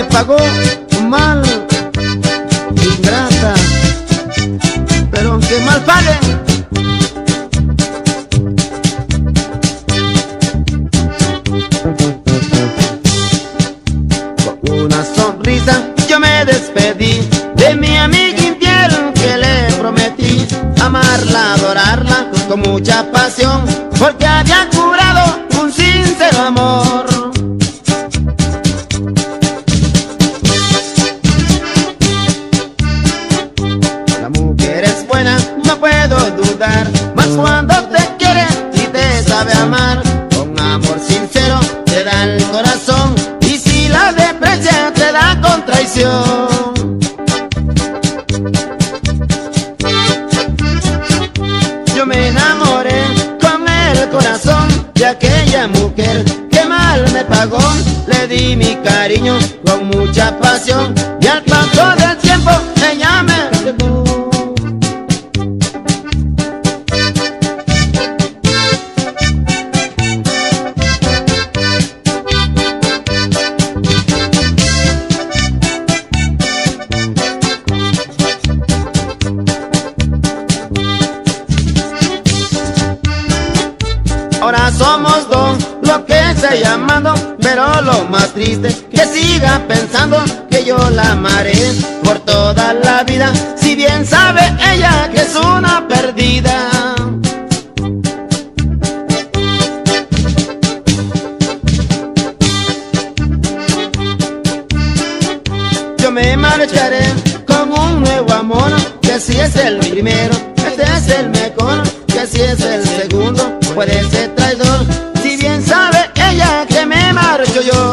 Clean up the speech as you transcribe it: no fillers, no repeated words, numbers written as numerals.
pagó mal, ingrata, pero aunque mal pague, con una sonrisa yo me despedí de mi amiga infiel que le prometí amarla, adorarla con mucha pasión, porque había jurado un sincero amor. La mujer es buena, no puedo dudar, mas cuando te quiere y te sabe amar, con amor sincero te da el corazón, y si la desprecia te da con traición. Yo me enamoré con el corazón de aquella mujer que mal me pagó. Le di mi cariño con mucha pasión y al paso del tiempo ella me dejó. Ahora somos dos, lo que esté llamando, pero lo más triste que siga pensando que yo la amaré por toda la vida, si bien sabe ella que es una perdida. Yo me marcharé con un nuevo amor, que si es el primero, este es el mejor, que si es el segundo, puede ser traidor, si bien sabe ella que me marcho yo.